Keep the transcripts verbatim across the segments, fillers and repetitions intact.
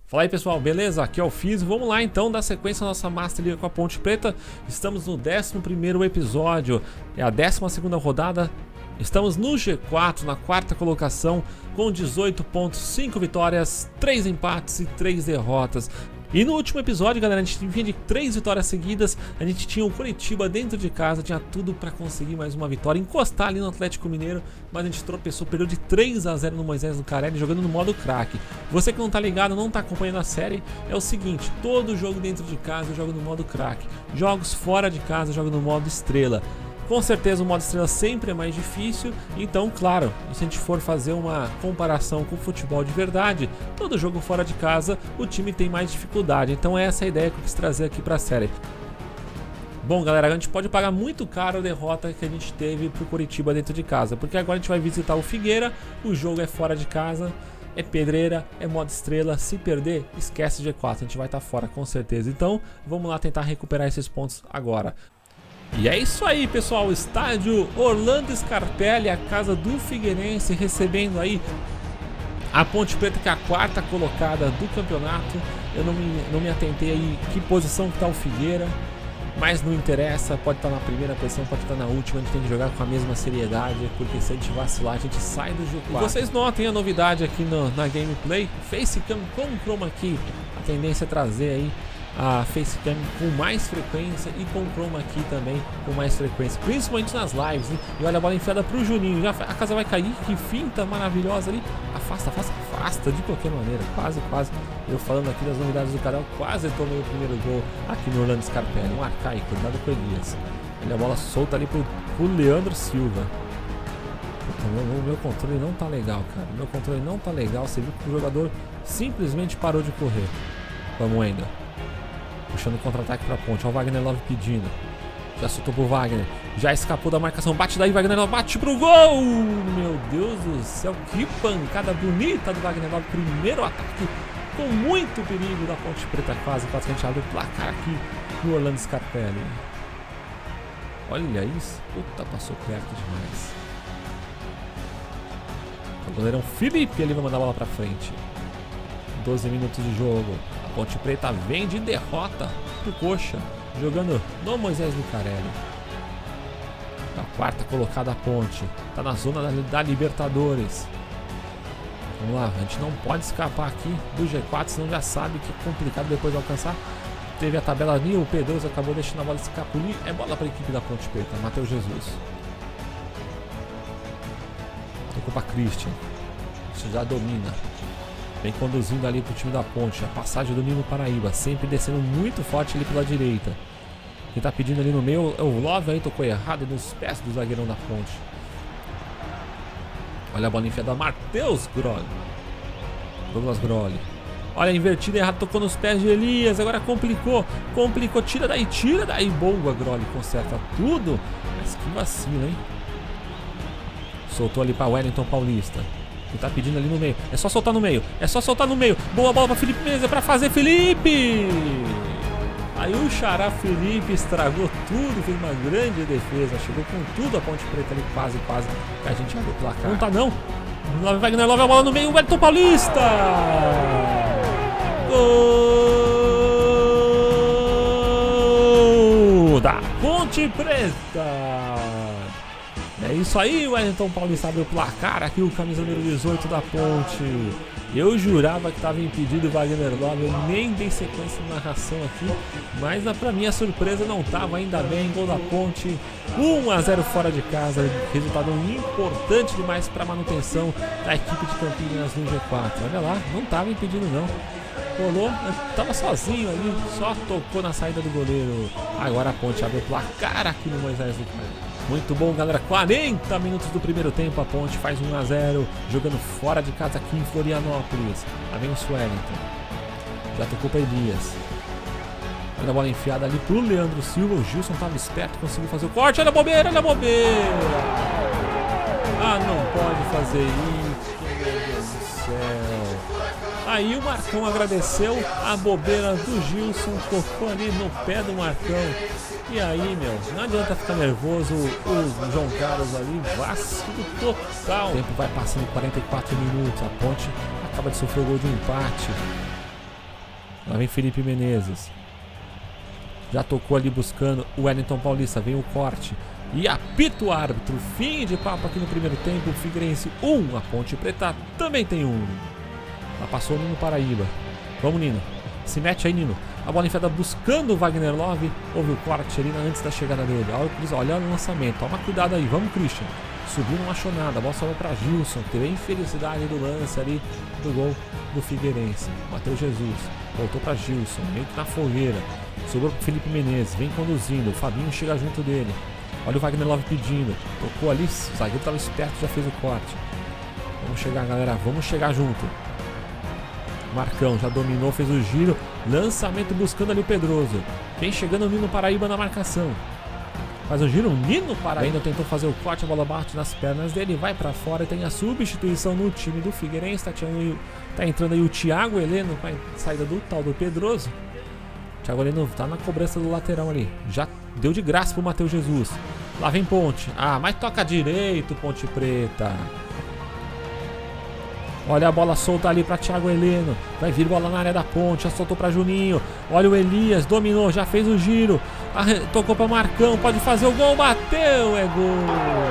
Fala aí pessoal, beleza? Aqui é o Fiz. Vamos lá então dar sequência à nossa Master Liga com a Ponte Preta. Estamos no décimo primeiro episódio, é a décima segunda rodada. Estamos no G quatro, na quarta colocação, com dezoito pontos, cinco vitórias, três empates e três derrotas. E no último episódio, galera, a gente vinha de três vitórias seguidas. A gente tinha o Curitiba dentro de casa, tinha tudo para conseguir mais uma vitória, encostar ali no Atlético Mineiro, mas a gente tropeçou, perdeu de três a zero no Moisés Lucarelli, jogando no modo craque. Você que não tá ligado, não tá acompanhando a série, é o seguinte: todo jogo dentro de casa eu jogo no modo craque, jogos fora de casa eu jogo no modo estrela. Com certeza o modo estrela sempre é mais difícil, então claro, se a gente for fazer uma comparação com o futebol de verdade, todo jogo fora de casa o time tem mais dificuldade, então essa é a ideia que eu quis trazer aqui para a série. Bom galera, a gente pode pagar muito caro a derrota que a gente teve pro Curitiba dentro de casa, porque agora a gente vai visitar o Figueira, o jogo é fora de casa, é pedreira, é modo estrela, se perder, esquece G quatro, a gente vai estar fora com certeza, então vamos lá tentar recuperar esses pontos agora. E é isso aí pessoal, estádio Orlando Scarpelli, a casa do Figueirense, recebendo aí a Ponte Preta, que é a quarta colocada do campeonato. Eu não me, não me atentei aí que posição que está o Figueira, mas não interessa, pode estar na primeira posição, pode estar na última, a gente tem que jogar com a mesma seriedade, porque se a gente vacilar a gente sai do G quatro. E vocês notem a novidade aqui no, na gameplay, Facecam com Chroma Key, a tendência é trazer aí a Facecam com mais frequência e com Chroma Key também com mais frequência, principalmente nas lives, hein? E olha a bola enfiada pro Juninho, já a casa vai cair, que finta maravilhosa ali, afasta, afasta, afasta de qualquer maneira, quase, quase, eu falando aqui das novidades do canal, quase tomei o primeiro gol aqui no Orlando Scarpelli, um arcaico, cuidado com o Elias, olha a bola solta ali pro, pro Leandro Silva. O meu, meu controle não tá legal, cara, meu controle não tá legal, você viu que o jogador simplesmente parou de correr. Vamos ainda. Puxando o contra-ataque pra ponte. Olha o Wagner Love pedindo. Já soltou pro Wagner. Já escapou da marcação. Bate daí, Wagner Love. Bate pro gol! Meu Deus do céu. Que pancada bonita do Wagner Love. Primeiro ataque com muito perigo da Ponte Preta. Quase, quase que a gente abre o placar aqui no Orlando Scarpelli. Olha isso. Puta, passou perto demais. O goleirão Felipe ali vai mandar a bola pra frente. doze minutos de jogo. A Ponte Preta vem de derrota pro Coxa, jogando no Moisés Lucarelli. A quarta colocada a Ponte, tá na zona da, da Libertadores. Vamos lá, a gente não pode escapar aqui do G quatro, senão já sabe que é complicado depois de alcançar. Teve a tabela ali, o P dois acabou deixando a bola escapulir. É bola para a equipe da Ponte Preta, Matheus Jesus. Tocou para Christian, isso já domina. Vem conduzindo ali pro time da Ponte. A passagem do Nino Paraíba, sempre descendo muito forte ali pela direita. Quem tá pedindo ali no meio é o Love, aí tocou errado nos pés do zagueirão da Ponte. Olha a bola enfiada, Matheus Groli. Douglas Groli. Olha a invertida errada, tocou nos pés de Elias. Agora complicou, complicou. Tira daí, tira daí. Boa, Groli, conserta tudo. Mas que vacilo, hein? Soltou ali pra Wellington Paulista. Que tá pedindo ali no meio, é só soltar no meio, é só soltar no meio. Boa bola pra Felipe Mesa, pra fazer Felipe. Aí o xará Felipe estragou tudo, fez uma grande defesa, chegou com tudo a Ponte Preta ali, quase, quase, que a gente abriu o placar. Não tá não, Wagner Love, a bola no meio, o Wellington Paulista. Gol da Ponte Preta. É isso aí, o Wellington Paulista abre o placar aqui, o camisa número dezoito da Ponte. Eu jurava que estava impedido o Wagner Love, eu nem dei sequência na narração aqui, mas pra minha surpresa não estava, ainda bem. Gol da Ponte, um a zero fora de casa, resultado importante demais para a manutenção da equipe de Campinas no G quatro. Olha lá, não estava impedido não. Rolou, estava sozinho ali, só tocou na saída do goleiro. Agora a Ponte abre o placar aqui no Moisés Lucarelli. Muito bom, galera, quarenta minutos do primeiro tempo, a Ponte faz um a zero, jogando fora de casa aqui em Florianópolis. Lá vem o Wellington, já tocou para Elias. Olha a bola enfiada ali pro Leandro Silva, o Gilson estava esperto, conseguiu fazer o corte, olha a bobeira, olha a bobeira. Ah, não pode fazer isso, meu Deus do céu. Aí o Marcão agradeceu a bobeira do Gilson, tocou ali no pé do Marcão. E aí, meu, não adianta ficar nervoso, o João Carlos ali, vacilo total. O tempo vai passando, quarenta e quatro minutos, a Ponte acaba de sofrer o gol de empate. Lá vem Felipe Menezes. Já tocou ali buscando o Wellington Paulista. Vem o corte. E apita o árbitro. Fim de papo aqui no primeiro tempo. Figueirense um. A Ponte Preta também tem um. Lá passou o Nino Paraíba. Vamos, Nino. Se mete aí, Nino. A bola enfiada buscando o Wagner Love. Houve o corte ali antes da chegada dele. Olha, olha o lançamento. Toma cuidado aí. Vamos, Christian. Subiu, não achou nada. A bola sobrou para Gilson. Teve a infelicidade do lance ali do gol do Figueirense. Matheus Jesus. Voltou para Gilson. Meio que na fogueira. Sobrou para Felipe Menezes. Vem conduzindo. O Fabinho chega junto dele. Olha o Wagner Love pedindo. Tocou ali. O zagueiro estava esperto. Já fez o corte. Vamos chegar, galera. Vamos chegar junto. Marcão já dominou. Fez o giro. Lançamento buscando ali o Pedroso. Vem chegando o Nino Paraíba na marcação. Faz o giro, o Nino Paraíba tentou fazer o corte, a bola bate nas pernas dele, vai pra fora e tem a substituição no time do Figueirense. Tá, tirando, tá entrando aí o Thiago Heleno com a saída do tal do Pedroso. Thiago Heleno tá na cobrança do lateral ali. Já deu de graça pro Matheus Jesus. Lá vem Ponte. Ah, mas toca direito, Ponte Preta. Olha a bola solta ali para Thiago Heleno. Vai vir bola na área da Ponte. Já soltou para Juninho. Olha o Elias. Dominou. Já fez o giro. Arre... Tocou para Marcão. Pode fazer o gol. Bateu. É gol.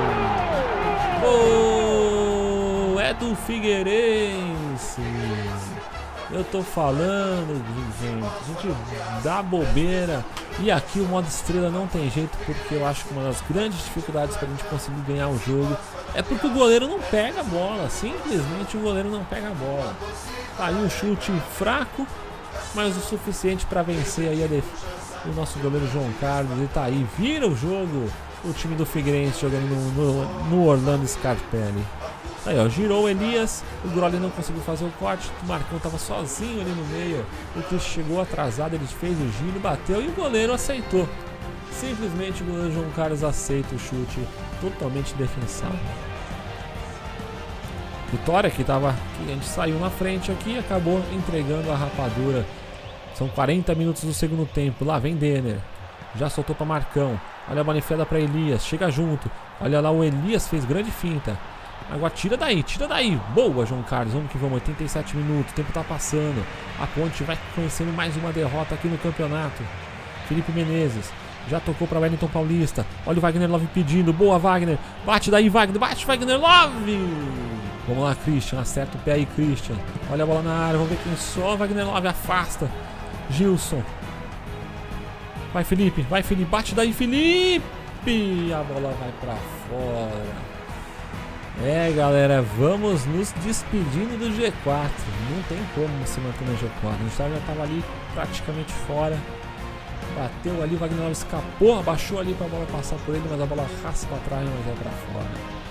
Gol. É do Figueirense. Eu tô falando, gente. A gente dá bobeira. E aqui o modo estrela não tem jeito, porque eu acho que uma das grandes dificuldades pra gente conseguir ganhar o jogo é porque o goleiro não pega a bola. Simplesmente o goleiro não pega a bola. Tá aí um chute fraco, mas o suficiente para vencer aí a def... o nosso goleiro João Carlos. Ele tá aí, vira o jogo. O time do Figueirense jogando no, no, no Orlando Scarpelli. Aí, ó, girou o Elias, o Groli não conseguiu fazer o corte, o Marcão tava sozinho ali no meio, o Chris chegou atrasado, ele fez o giro, bateu e o goleiro aceitou. Simplesmente o goleiro João Carlos aceita o chute totalmente defensável. Vitória que tava, que a gente saiu na frente aqui e acabou entregando a rapadura. São quarenta minutos do segundo tempo, lá vem Denner, já soltou para Marcão, olha a bola enfiada para Elias, chega junto, olha lá o Elias fez grande finta. Agora tira daí, tira daí. Boa, João Carlos. Vamos que vamos. oitenta e sete minutos. O tempo tá passando. A Ponte vai conhecendo mais uma derrota aqui no campeonato. Felipe Menezes. Já tocou para Wellington Paulista. Olha o Wagner Love pedindo. Boa, Wagner. Bate daí, Wagner. Bate, Wagner Love. Vamos lá, Christian. Acerta o pé aí, Christian. Olha a bola na área. Vamos ver quem só. Wagner Love afasta. Gilson. Vai, Felipe. Vai, Felipe. Bate daí, Felipe. A bola vai para fora. É, galera, vamos nos despedindo do G quatro. Não tem como se manter no G quatro. A gente já estava ali praticamente fora. Bateu ali, o Wagner Love escapou, abaixou ali para a bola passar por ele, mas a bola raspa atrás, mas é para fora.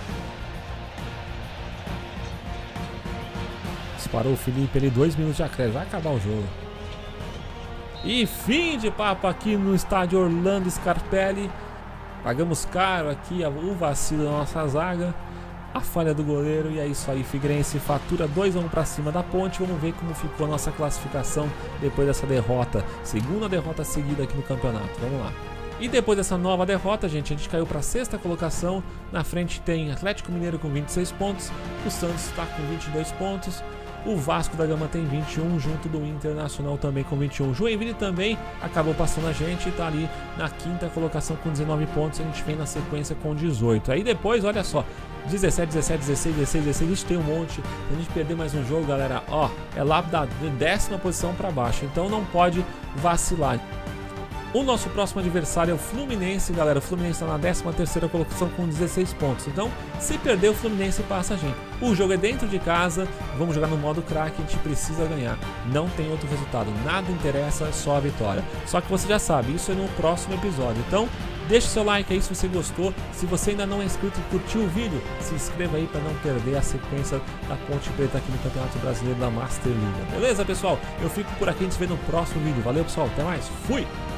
Disparou o Felipe ali, dois minutos de acréscimo. Vai acabar o jogo. E fim de papo aqui no estádio Orlando Scarpelli. Pagamos caro aqui o vacilo da nossa zaga. A falha do goleiro, e é isso aí. Figueirense fatura dois a um para cima da Ponte. Vamos ver como ficou a nossa classificação depois dessa derrota, segunda derrota seguida aqui no campeonato. Vamos lá. E depois dessa nova derrota, gente, a gente caiu para a sexta colocação. Na frente tem Atlético Mineiro com vinte e seis pontos, o Santos está com vinte e dois pontos, o Vasco da Gama tem vinte e um, junto do Internacional também com vinte e um. Joinville também acabou passando a gente e está ali na quinta colocação com dezenove pontos. A gente vem na sequência com dezoito. Aí depois, olha só, dezessete, dezessete, dezesseis, dezesseis, dezesseis, a gente tem um monte. Se a gente perder mais um jogo, galera, ó, é lá da décima posição para baixo, então não pode vacilar. O nosso próximo adversário é o Fluminense, galera. O Fluminense está na décima terceira colocação com dezesseis pontos. Então, se perder, o Fluminense passa a gente. O jogo é dentro de casa, vamos jogar no modo craque, a gente precisa ganhar. Não tem outro resultado, nada interessa, só a vitória. Só que você já sabe, isso é no próximo episódio. Então, deixe seu like aí se você gostou. Se você ainda não é inscrito e curtiu o vídeo, se inscreva aí para não perder a sequência da Ponte Preta aqui no Campeonato Brasileiro da Master Liga. Beleza, pessoal? Eu fico por aqui, a gente se vê no próximo vídeo. Valeu, pessoal. Até mais. Fui!